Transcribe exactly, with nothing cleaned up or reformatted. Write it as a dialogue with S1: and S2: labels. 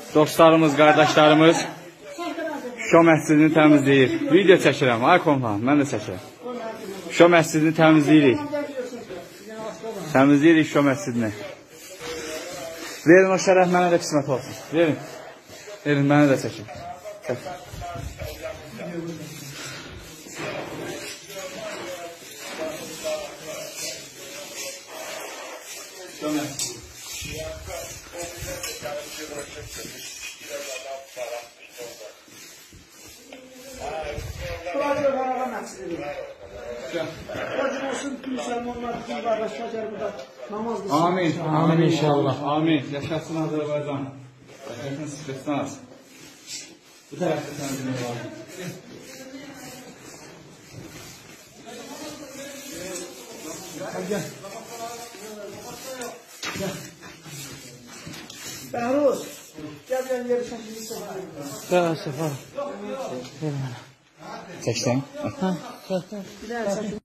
S1: Dostlarımız, qardaşlarımız Şuşa məscidini təmizləyir. Video çəkirəm, ay konfan, mən də çəkirəm. Şuşa məscidini təmizləyirik. Təmizləyirik Şuşa məscidini. Verin o şərəf, mənə də qismət olsun. Verin. Verin, mənə də çəkin. Çək. Şuşa məscidi. Amin.
S2: Amin inşallah.
S1: Amin. Yaşasın Azərbaycan. Yaşasın Sivastan. Bu tərəfdə təmizləmək lazım.
S2: Gel. Gel. Bəhruz. Gel gel yeri şəkilini çək. Sağ ol, Səfa.
S1: Çəksən?
S2: Ha, çək. Bir daha çək.